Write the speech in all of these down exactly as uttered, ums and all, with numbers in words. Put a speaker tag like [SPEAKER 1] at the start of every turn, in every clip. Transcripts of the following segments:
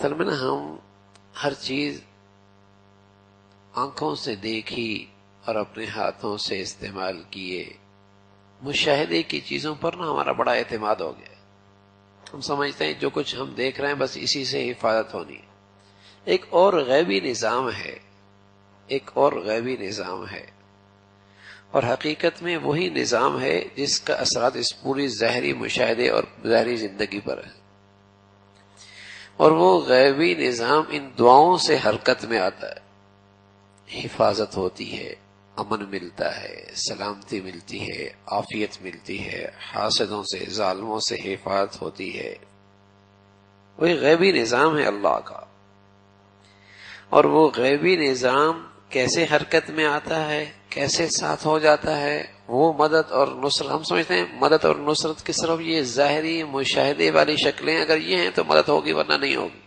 [SPEAKER 1] اصل میں نا ہم ہر چیز آنکھوں سے دیکھی اور اپنے ہاتھوں سے استعمال کیے، مشاہدے کی چیزوں پر نا ہمارا بڑا اعتماد ہو گیا. ہم سمجھتے ہیں جو کچھ ہم دیکھ رہے ہیں بس اسی سے حفاظت ہونی ہے. ایک اور غیبی نظام ہے، ایک اور غیبی نظام ہے، اور حقیقت میں وہی نظام ہے جس کا اثرات اس پوری ظاہری مشاہدے اور ظاہری زندگی پر ہے. اور وہ غیبی نظام ان دعاؤں سے حرکت میں آتا ہے. حفاظت ہوتی ہے، امن ملتا ہے، سلامتی ملتی ہے، عافیت ملتی ہے، حاسدوں سے ظالموں سے حفاظت ہوتی ہے. وہی غیبی نظام ہے اللہ کا. اور وہ غیبی نظام کیسے حرکت میں آتا ہے، کیسے ساتھ ہو جاتا ہے، وہ مدد اور نصرت. ہم سمجھتے ہیں مدد اور نصرت کی صرف یہ ظاہری مشاہدے والی شکلیں اگر یہ ہیں تو مدد ہوگی، ورنہ نہیں ہوگی.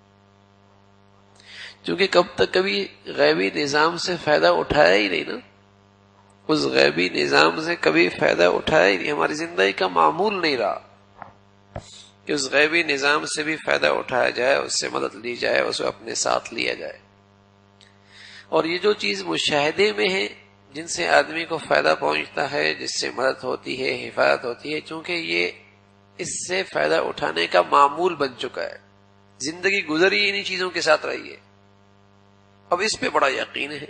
[SPEAKER 1] کیونکہ کب تک کبھی غیبی نظام سے فائدہ اٹھایا ہی نہیں نا، اس غیبی نظام سے کبھی فائدہ اٹھایا ہی نہیں، ہماری زندگی کا معمول نہیں رہا کہ اس غیبی نظام سے بھی فائدہ اٹھایا جائے، اس سے مدد لی جائے، اسے اپنے ساتھ لیا جائے. اور یہ جو چیز مشاہدے میں ہے جن سے آدمی کو فائدہ پہنچتا ہے، جس سے مدد ہوتی ہے، حفاظت ہوتی ہے، چونکہ یہ اس سے فائدہ اٹھانے کا معمول بن چکا ہے، زندگی گزری انہی چیزوں کے ساتھ رہی ہے، اب اس پہ بڑا یقین ہے.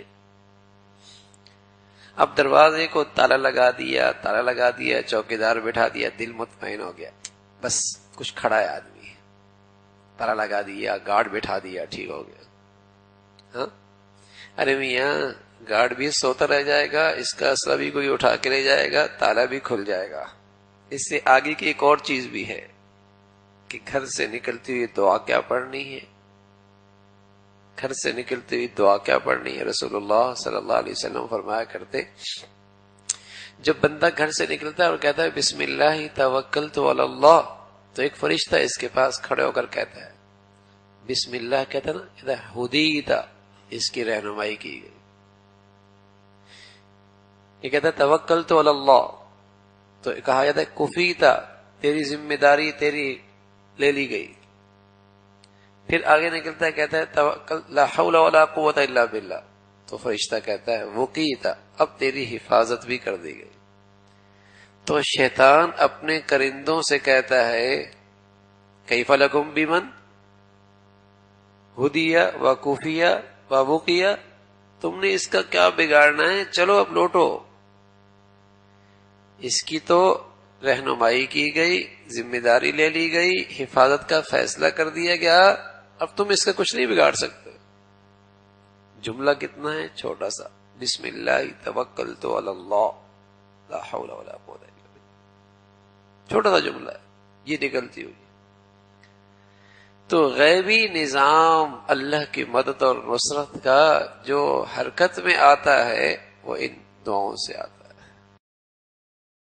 [SPEAKER 1] اب دروازے کو تالا لگا دیا، تالا لگا دیا، چوکیدار بٹھا دیا، دل مطمئن ہو گیا، بس کچھ کھڑا ہے آدمی، تالا لگا دیا، گارڈ بٹھا دیا، ٹھیک ہو گیا. ہاں ارے میاں گارڈ بھی سوتا رہ جائے گا، اس کا اسلحہ بھی کوئی اٹھا کے لے جائے گا، تالا بھی کھل جائے گا. اس سے آگے کی ایک اور چیز بھی ہے کہ گھر سے نکلتی ہوئی دعا کیا پڑھنی ہے. گھر سے نکلتی ہوئی دعا کیا پڑھنی ہے. رسول اللہ صلی اللہ علیہ وسلم فرمایا کرتے، جب بندہ گھر سے نکلتا ہے اور کہتا ہے بسم اللہ توکلت علی اللہ، تو ایک فرشتہ اس کے پاس کھڑے ہو کر کہتا ہے، بسم اللہ کہتا نا، کہتا ہے ہدیتا، اس کی رہنمائی کی گئی. یہ کہتا ہے توکلت علی اللہ، تو کہا جاتا ہے کفیتا، تیری ذمہ داری تیری لے لی گئی. پھر آگے نکلتا ہے کہتا ہے توکل لا حول ولا قوت الا باللہ، تو فرشتہ کہتا ہے وقیتا، اب تیری حفاظت بھی کر دی گئی. تو شیطان اپنے کرندوں سے کہتا ہے کیف لکم بمن ہدیہ و کفیہ و وقیہ، تم نے اس کا کیا بگاڑنا ہے، چلو اب لوٹو. اس کی تو رہنمائی کی گئی، ذمہ داری لے لی گئی، حفاظت کا فیصلہ کر دیا گیا، اب تم اس کا کچھ نہیں بگاڑ سکتے. جملہ کتنا ہے چھوٹا سا، بسم اللہ توکلت علی اللہ لا حول ولا قوت الا باللہ، چھوٹا سا جملہ ہے، یہ نکلتی ہوئی. تو غیبی نظام اللہ کی مدد اور نصرت کا جو حرکت میں آتا ہے وہ ان دعاؤں سے آتا ہے.